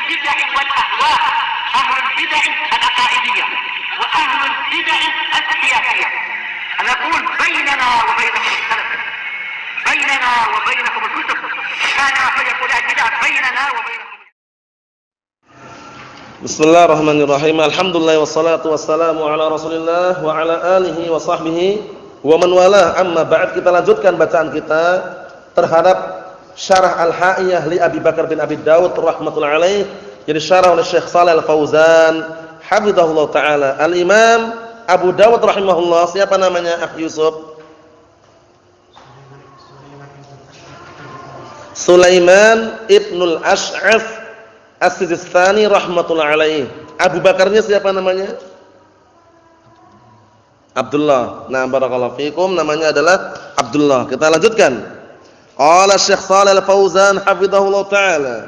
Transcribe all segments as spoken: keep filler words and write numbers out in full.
البدع والأهواء، أهل البدع العقائدية وأهل البدع السياسية. أنا أقول بيننا وبينكم السلف، بيننا وبينكم الكتب، كان فيقول البدع بيننا وبينكم. Bismillahirrahmanirrahim. Alhamdulillah wassalatu wassalamu ala Rasulillah wa ala alihi wa sahbihi wa man walah. Amma ba'd, kita lanjutkan bacaan kita terhadap syarah Al-Ha'iyah li Abi Bakar bin Abi Dawud rahmatullahi alaih, jadi syarah oleh Syekh Shalih Al-Fauzan hafizahullah taala. Al-Imam Abu Dawud rahimahullah, siapa namanya Akh Yusuf? Sulaiman Ibnul Ash'af As-Sijistani rahmatullahi alaih. Abu Bakarnya siapa namanya? Abdullah. Nah, barakallahu fikum, namanya adalah Abdullah. Kita lanjutkan. Qala Syekh Shalih Al-Fauzan hafizahullah taala.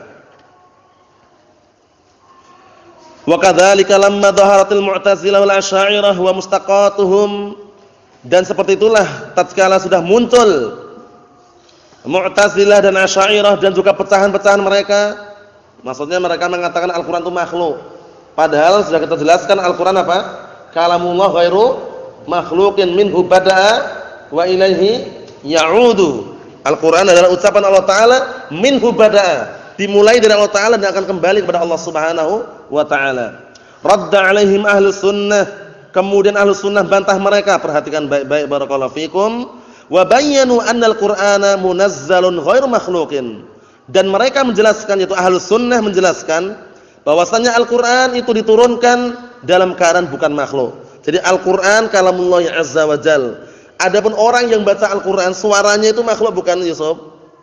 Wa kadzalika lamma dhaharatil Mu'tazilah wal Asy'ariyah wa mustaqatuhum, dan seperti itulah tatkala sudah muncul Mu'tazilah dan Asy'ariyah dan juga pecahan-pecahan mereka. Maksudnya mereka mengatakan Al-Quran itu makhluk. Padahal sudah kita jelaskan Al-Quran apa? Kalamullah ghairu makhluqin minhu bada'a wa ilaihi ya'udu. Al-Quran adalah ucapan Allah Ta'ala minhu bada'a, dimulai dari Allah Ta'ala dan akan kembali kepada Allah Subhanahu wa Ta'ala. Radda alaihim ahlus sunnah, kemudian ahlus sunnah bantah mereka. Perhatikan baik-baik barakallahu fikum. Wa bayyanu anna al-Qur'ana munazzalun ghairu makhluqin, dan mereka menjelaskan, yaitu ahlus sunnah menjelaskan bahwasanya Al-Quran itu diturunkan dalam keadaan bukan makhluk. Jadi Al-Quran kalamullah azza wa jal. Adapun orang yang baca Al-Quran suaranya itu makhluk bukan, Yusuf?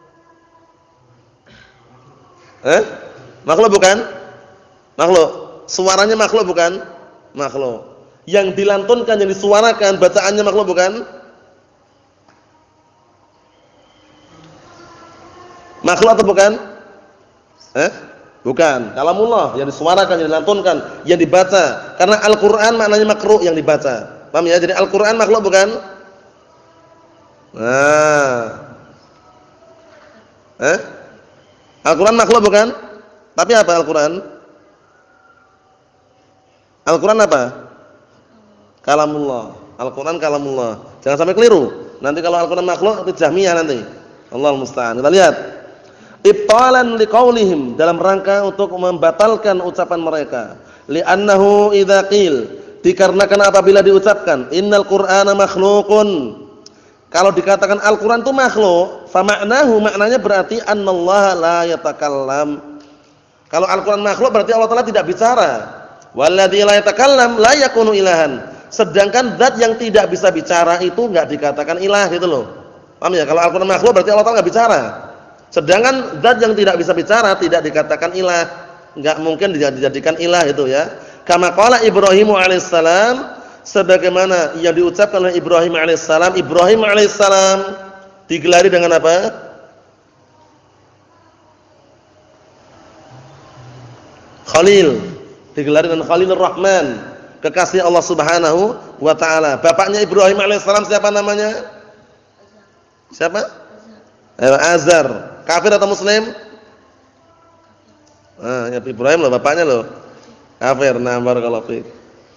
Eh? Makhluk bukan? Makhluk. Suaranya makhluk bukan? Makhluk. Yang dilantunkan, yang disuarakan, bacaannya makhluk bukan? Makhluk atau bukan? Eh? Bukan. Kalamullah yang disuarakan, yang dilantunkan, yang dibaca. Karena Al-Quran maknanya makruh, yang dibaca. Paham ya? Jadi Al-Quran makhluk bukan? Nah. Eh? Al-Quran makhluk bukan? Tapi apa Al-Quran? Al-Quran apa? Kalamullah. Al-Quran kalamullah. Jangan sampai keliru. Nanti kalau Al-Quran makhluk itu Jahmiyah nanti. Allahul musta'an. Kita lihat. Ibtalan liqaulihim, dalam rangka untuk membatalkan ucapan mereka. Li'annahu idza qil, dikarenakan apabila diucapkan innal qur'ana makhluqun, kalau dikatakan Al-Qur'an itu makhluk, fa ma'nahu, maknanya berarti annallaha la yatakallam. Kalau Al-Qur'an makhluk berarti Allah Taala tidak bicara. Walladzi la yatakallam la yakunu ilahan, sedangkan zat yang tidak bisa bicara itu enggak dikatakan ilah, gitu loh. Paham ya? Kalau Al-Qur'an makhluk berarti Allah Taala enggak bicara. Sedangkan zat yang tidak bisa bicara tidak dikatakan ilah, enggak mungkin dijadikan ilah itu ya. Kama qala Ibrahim alaihissalam, sebagaimana yang diucapkan oleh Ibrahim alaihissalam. Ibrahim alaihissalam digelari dengan apa? Khalil, digelari dengan Khalilur Rahman, kekasih Allah Subhanahu wa taala. Bapaknya Ibrahim alaihissalam siapa namanya? Siapa? Azar. Kafir atau muslim? Ah, ya Ibrahim loh bapaknya loh. Kafir. Nah, barakallahu fiik.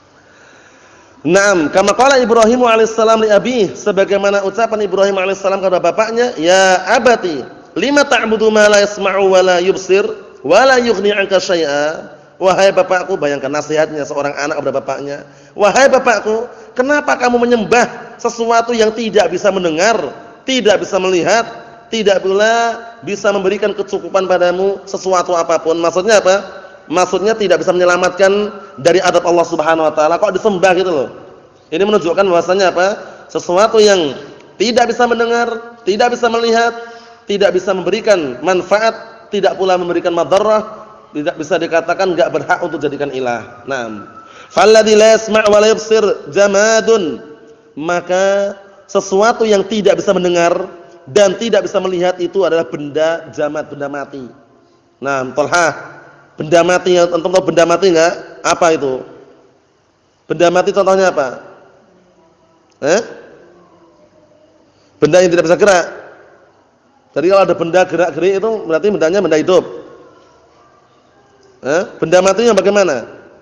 Naam, kama qala Ibrahim alaihissalam li abi, sebagaimana ucapan Ibrahim alaihissalam kepada bapaknya, ya abati, lima ta'budu ma la yasma'u wa la yubsir wa la yughni 'anka syai'a. Wahai bapakku, bayangkan nasihatnya seorang anak kepada bapaknya. Wahai bapakku, kenapa kamu menyembah sesuatu yang tidak bisa mendengar, tidak bisa melihat, tidak pula bisa memberikan kecukupan padamu sesuatu apapun? Maksudnya apa? Maksudnya tidak bisa menyelamatkan dari adab Allah Subhanahu wa taala, kok disembah gitu loh. Ini menunjukkan bahwasanya apa? Sesuatu yang tidak bisa mendengar, tidak bisa melihat, tidak bisa memberikan manfaat, tidak pula memberikan madarrah, tidak bisa dikatakan enggak berhak untuk jadikan ilah. Naam. Falladzi la yasma' wa la yubsir jamadun, maka sesuatu yang tidak bisa mendengar dan tidak bisa melihat itu adalah benda jamad, benda mati. Nah, Tolha, benda mati, antum tahu benda mati enggak? Apa itu? Benda mati contohnya apa? Eh? Benda yang tidak bisa gerak. Jadi kalau ada benda gerak-gerik itu berarti bendanya benda hidup. Eh? Benda matinya bagaimana?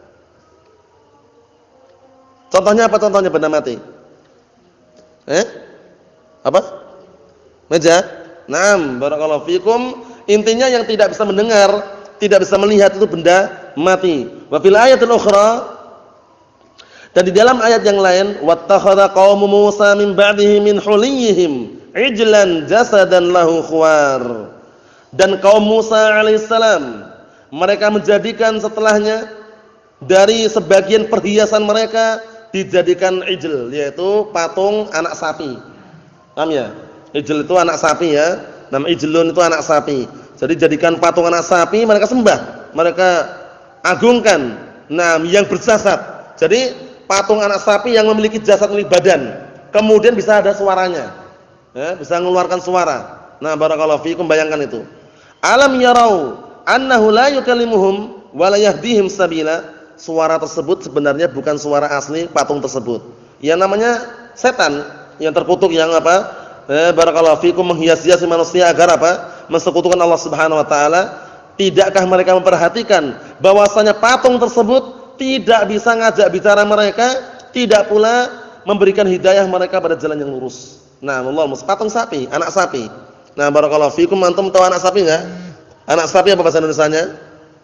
Contohnya apa contohnya benda mati? Eh? Apa? Meja? Naam, barakallahu fikum. Intinya yang tidak bisa mendengar, tidak bisa melihat itu benda mati. Wa fil ayatil ukhra, dan di dalam ayat yang lain, wattakhadha qaumu Musa min ba'dihi min huliyihim ijlan jasadan lahu khuwar. Dan kaum Musa alaihissalam, mereka menjadikan setelahnya dari sebagian perhiasan mereka dijadikan ijl, yaitu patung anak sapi. Paham ya? Ijl itu anak sapi ya. Nama ijlun itu anak sapi. Jadi jadikan patung anak sapi mereka sembah, mereka agungkan. Nah, yang berjasad. Jadi patung anak sapi yang memiliki jasad, memiliki badan, kemudian bisa ada suaranya. Ya, bisa mengeluarkan suara. Nah, barakallahu fiikum, bayangkan itu. Alam yarau annahu la yukallimuhum wa la yahdihim sabila. Suara tersebut sebenarnya bukan suara asli patung tersebut. Yang namanya setan yang terkutuk, yang apa? Eh, barakallahu fikum, menghias-hiasi manusia agar apa? Mensekutukan Allah Subhanahu wa taala. Tidakkah mereka memperhatikan bahwasanya patung tersebut tidak bisa ngajak bicara mereka, tidak pula memberikan hidayah mereka pada jalan yang lurus. Nah, Allah mus patung sapi, anak sapi. Nah, barakallahu fikum, antum tahu anak sapi enggak? Anak sapi apa bahasa Indonesianya?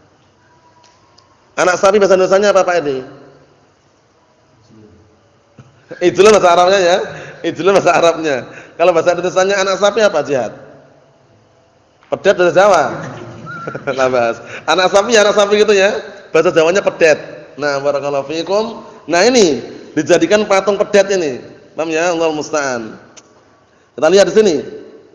Anak sapi bahasa Indonesianya apa Pak Edi? Itulah bahasa Arabnya ya. Itulah bahasa Arabnya. Kalau bahasa Indonesianya anak sapi apa, Jihad? Pedet bahasa Jawa. Nah, bahas. Anak sapi anak sapi gitu ya. Bahasa Jawanya pedet. Nah, barakallahu fiikum. Nah, ini dijadikan patung pedet ini. Paham ya? Allahu musta'an. Kita lihat di sini.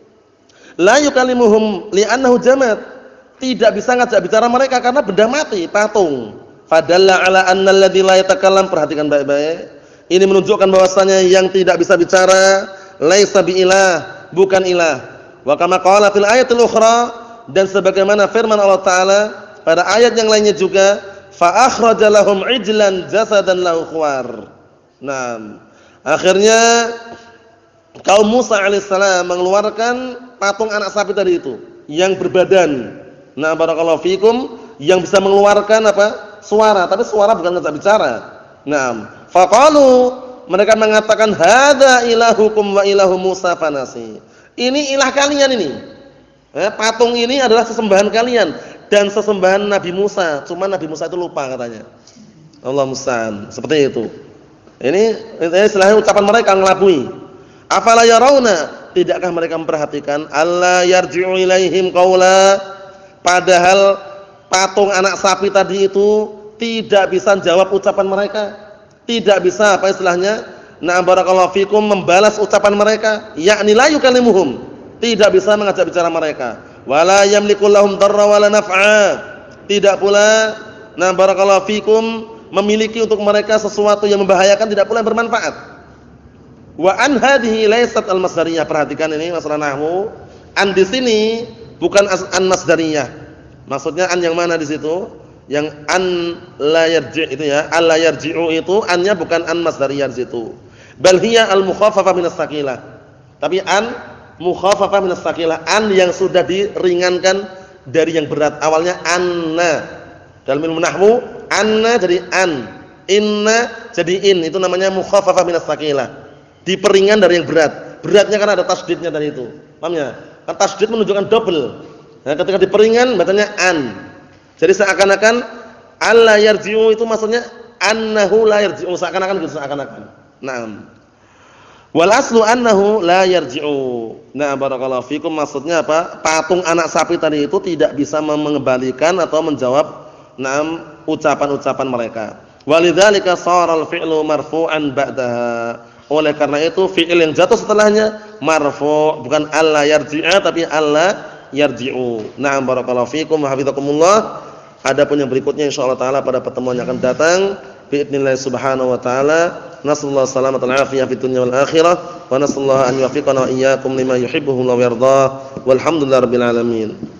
La yukallimuhum li'annahu jamad. Tidak bisa ngajak bicara mereka karena benda mati, patung. Fadalla ala anna alladzi la yatakallam, perhatikan baik-baik. Ini menunjukkan bahwasanya yang tidak bisa bicara laisa biilah, bukan ilah. Wa kama qala fil ayatil ukhra, dan sebagaimana firman Allah taala pada ayat yang lainnya juga, fa akhraja lahum ijlan jasadan lahu khuwar. Nah, akhirnya kaum Musa alaihissalam mengeluarkan patung anak sapi tadi itu yang berbadan. Nah, barakallahu fikum, yang bisa mengeluarkan apa? Suara, tapi suara bukan ngajak bicara. Nah, faqalu, mereka mengatakan hadza ilahukum wa ilahu Musa fanasi. Ini ilah kalian ini. Eh, patung ini adalah sesembahan kalian dan sesembahan Nabi Musa. Cuma Nabi Musa itu lupa katanya. Allah musta'an. Seperti itu. Ini istilahnya ucapan mereka ngelabui. Afala yarawna, tidakkah mereka memperhatikan alla yarji'u ilaihim qaula? Padahal patung anak sapi tadi itu tidak bisa jawab ucapan mereka, tidak bisa apa istilahnya, na barakallahu fikum, membalas ucapan mereka, yakni la yukallimuhum, tidak bisa mengajak bicara mereka, wala yamliku lahum darra wala naf'a, tidak pula na barakallahu fikum memiliki untuk mereka sesuatu yang membahayakan, tidak pula yang bermanfaat. Wa an hadhihi laysat al-masdariyah, perhatikan ini masalah nahwu. An di sini bukan an masdariyah. Maksudnya an yang mana di situ? Yang an la yarji' itu ya. Al la yarji'u itu annya bukan an masdariyah di situ. Bal hiya al mukhaffafa min as-saqilah. Tapi an mukhaffafa min as-saqilah, an yang sudah diringankan dari yang berat. Awalnya anna. Dalam ilmu nahwu, anna jadi an. Inna jadi in. Itu namanya mukhaffafa min as-saqilah. Diperingan dari yang berat. Beratnya kan ada tasdidnya tadi itu. Paham ya? Kan tasdid menunjukkan double. Nah, ketika diperingan bacanya an. Jadi seakan-akan alla yarji'u itu maksudnya annahu la yarji'u, seakan-akan gitu, seakan-akan. Naam. Wal aslu annahu la yarji'u. Nah, barakallahu fikum, maksudnya apa? Patung anak sapi tadi itu tidak bisa mengembalikan atau menjawab naam ucapan-ucapan mereka. Walidzalika shara al-fi'lu marfu'an ba'daha. Oleh karena itu fi'il yang jatuh setelahnya marfu', bukan alla yarji'a tapi alla yarji'u. Na'am, barakallahu fikum wa hafizakumullah. Adapun yang berikutnya insyaallah taala pada pertemuan yang akan datang biidznillah subhanahu wa taala. Nasallahu salamatan wal afiyah fid dunya wal akhirah wa nasallahu an yuwaffiqana wa iyyakum lima yuhibbuhu wa yardah. Walhamdulillahirabbil alamin.